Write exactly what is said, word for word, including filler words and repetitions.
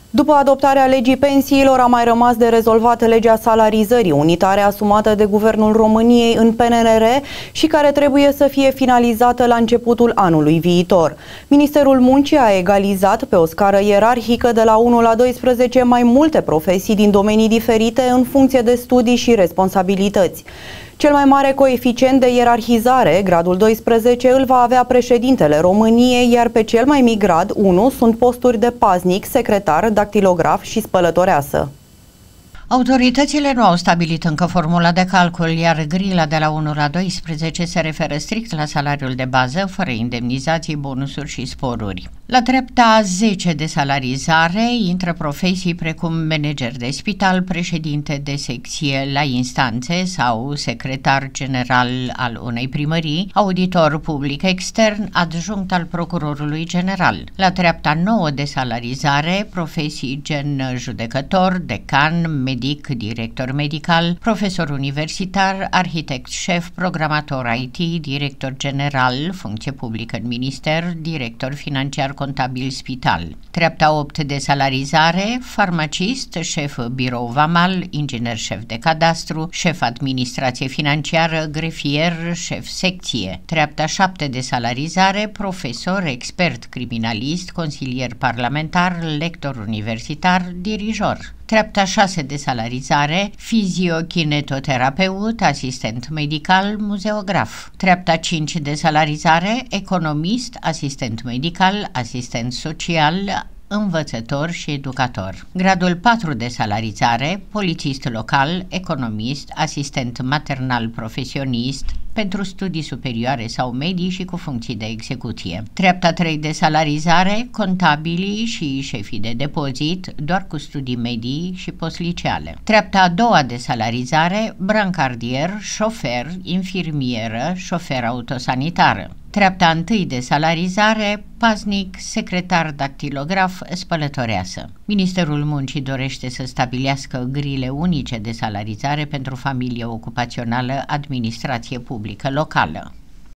După adoptarea legii pensiilor, a mai rămas de rezolvat legea salarizării unitare asumată de Guvernul României în P N R R și care trebuie să fie finalizată la începutul anului viitor. Ministerul Muncii a egalizat pe o scară ierarhică de la unu la doisprezece mai multe profesii din domenii diferite în funcție de studii și responsabilități. Cel mai mare coeficient de ierarhizare, gradul doisprezece, îl va avea președintele României, iar pe cel mai mic grad, unu, sunt posturi de paznic, secretar, dactilograf și spălătoreasă. Autoritățile nu au stabilit încă formula de calcul, iar grila de la unu la doisprezece se referă strict la salariul de bază, fără indemnizații, bonusuri și sporuri. La trepta zece de salarizare intră profesii precum manager de spital, președinte de secție la instanțe sau secretar general al unei primării, auditor public extern, adjunct al procurorului general. La treapta nouă de salarizare, profesii gen judecător, decan, medic, director medical, profesor universitar, arhitect șef, programator I T, director general, funcție publică în minister, director financiar contabil spital. Treapta opt de salarizare, farmacist, șef birou vamal, inginer șef de cadastru, șef administrație financiară, grefier, șef secție. Treapta șapte de salarizare, profesor, expert criminalist, consilier parlamentar, lector universitar, dirijor. Treapta șase de salarizare, fiziokinetoterapeut, asistent medical, muzeograf. Treapta cinci de salarizare, economist, asistent medical, asistent social, învățător și educator. Gradul patru de salarizare, polițist local, economist, asistent maternal profesionist, pentru studii superioare sau medii și cu funcții de execuție. Treapta trei de salarizare, contabilii și șefii de depozit, doar cu studii medii și postliceale. Treapta a doua de salarizare, brancardier, șofer, infirmieră, șofer autosanitară. Treapta întâi de salarizare, paznic, secretar dactilograf, spălătoreasă. Ministerul Muncii dorește să stabilească grile unice de salarizare pentru familie ocupațională, administrație publică locală.